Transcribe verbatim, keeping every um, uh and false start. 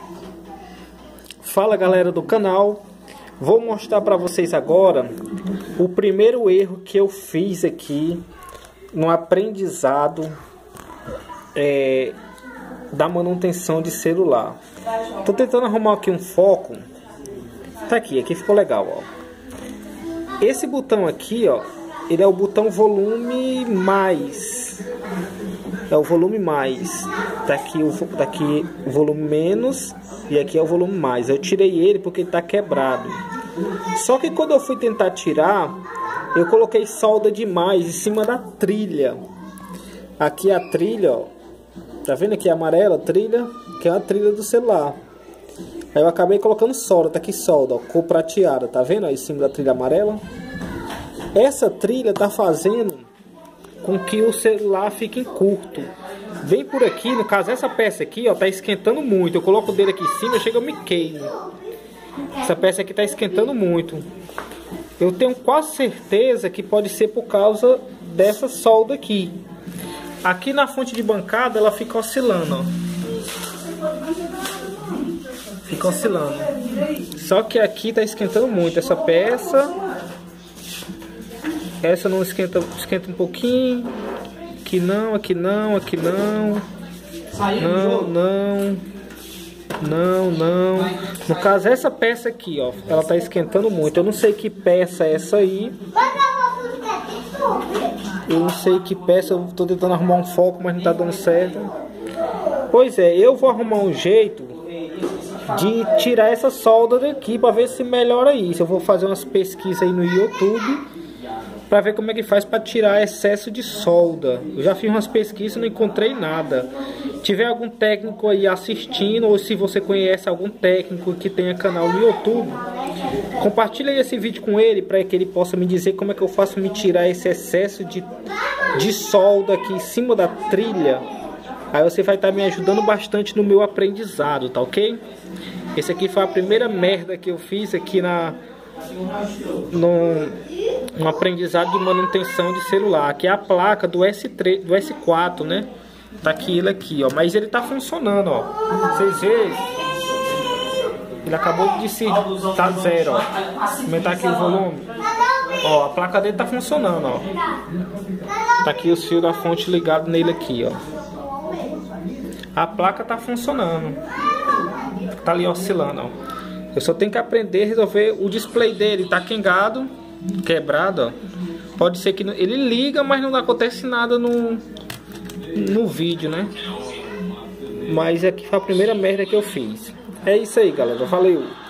Fala galera do canal, vou mostrar para vocês agora o primeiro erro que eu fiz aqui no aprendizado é, da manutenção de celular. Tô tentando arrumar aqui um foco. Tá aqui, aqui ficou legal, ó. Esse botão aqui, ó, ele é o botão volume mais. É o volume mais. Tá aqui o, tá aqui o volume menos e aqui é o volume mais. Eu tirei ele porque ele tá quebrado. Só que quando eu fui tentar tirar, eu coloquei solda demais em cima da trilha. Aqui a trilha, ó. Tá vendo aqui a amarela trilha? Que é a trilha do celular. Aí eu acabei colocando solda, tá aqui solda, ó, cor prateada, tá vendo aí em cima da trilha amarela? Essa trilha tá fazendo com que o celular fique curto. Vem por aqui, no caso essa peça aqui, ó, tá esquentando muito. Eu coloco o dedo aqui em cima, chega eu me queimo. Essa peça aqui tá esquentando muito. Eu tenho quase certeza que pode ser por causa dessa solda aqui. Aqui na fonte de bancada ela fica oscilando, ó. Fica oscilando. Só que aqui tá esquentando muito essa peça. Essa não esquenta, esquenta um pouquinho. Aqui não, aqui não, aqui não. Não, não. Não, não. No caso essa peça aqui, ó, ela tá esquentando muito. Eu não sei que peça é essa aí. Eu não sei que peça, eu tô tentando arrumar um foco, mas não tá dando certo. Pois é, eu vou arrumar um jeito de tirar essa solda daqui para ver se melhora isso. Eu vou fazer umas pesquisas aí no YouTube para ver como é que faz para tirar excesso de solda. Eu já fiz umas pesquisas e não encontrei nada. Se tiver algum técnico aí assistindo, ou se você conhece algum técnico que tenha canal no YouTube, compartilha aí esse vídeo com ele para que ele possa me dizer como é que eu faço me tirar esse excesso de, de solda aqui em cima da trilha. Aí você vai estar me ajudando bastante no meu aprendizado, tá ok? Esse aqui foi a primeira merda que eu fiz aqui na no, no aprendizado de manutenção de celular. Aqui é a placa do S três, do S quatro, né? Tá aqui ele aqui, ó. Mas ele tá funcionando, ó. Vocês veem? Ele acabou de se tá zero, ó. Aumentar aqui o volume. Ó, a placa dele tá funcionando, ó. Tá aqui os fios da fonte ligados nele aqui, ó. A placa tá funcionando. Tá ali oscilando, ó. Eu só tenho que aprender a resolver o display dele. Tá quengado, quebrado, ó. Pode ser que ele liga, mas não acontece nada no, no vídeo, né? Mas aqui foi a primeira merda que eu fiz. É isso aí, galera. Valeu!